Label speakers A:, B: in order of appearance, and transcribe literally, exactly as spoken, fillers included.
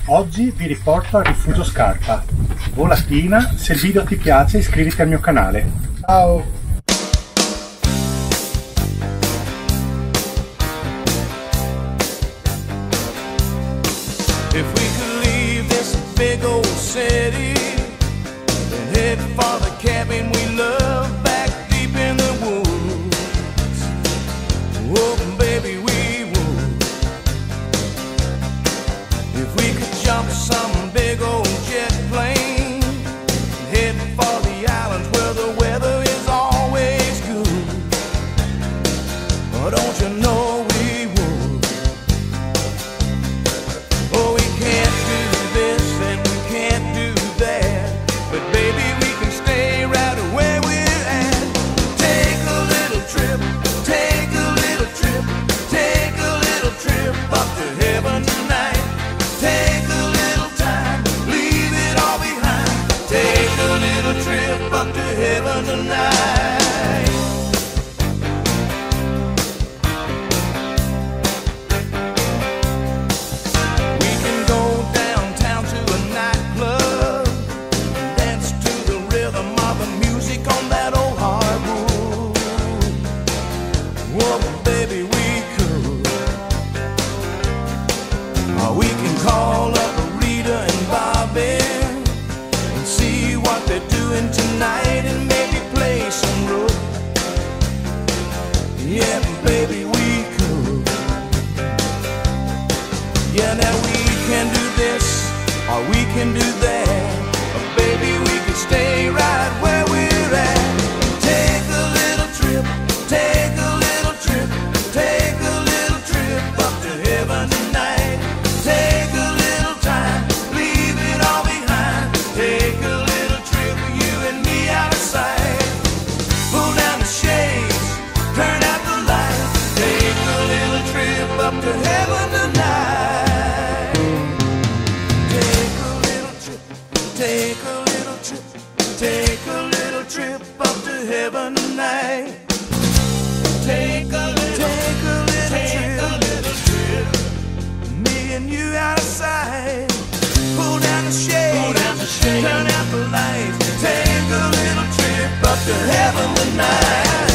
A: Oggi vi riporto al Rifugio Scarpa. Volatina, se il video ti piace iscriviti al mio canale. Ciao!
B: If we could leave this big old city and head for the cabin we love back deep in the woods, oh baby we would. If we could jump some big old jet plane and head for the islands where the weather is always good, oh don't you know we would. Oh, we can't do this and we can't do that, but baby we can stay right where we're at. Take a little trip, take a little trip, take a little trip up to heaven tonight. Take a little time, leave it all behind. Take a little trip up to heaven tonight. We can call up Rita and Bobby and see what they're doing tonight and maybe play some rook. Yeah, baby, we could. Yeah, now we can do this or we can do that, but baby, we can stay right where we're at. Take a little trip, take a little trip, take a little trip up to heaven tonight. Take a little time, leave it all behind. Take a little trip with you and me out of sight. Pull down the shades, turn out the lights. Take a little trip up to heaven tonight. Take a little trip, take a little trip, take a little trip up to heaven tonight. Take a little, take a little trip, a little trip. Me and you out of sight. Pull down the shades, turn out the lights. Take a little trip up to heaven tonight.